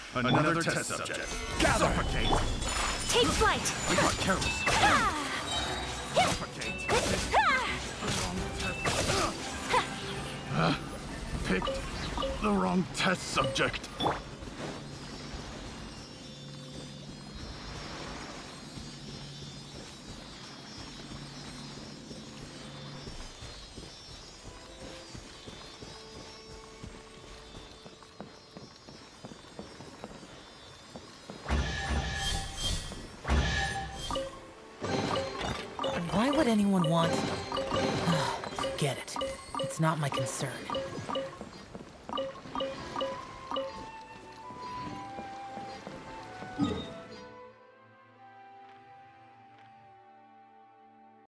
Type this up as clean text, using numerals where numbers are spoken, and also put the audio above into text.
Another test subject. Gather! Suffocate! Take flight! We got careless. Suffocate! Picked the wrong test subject. Why would anyone want... Forget it. It's not my concern.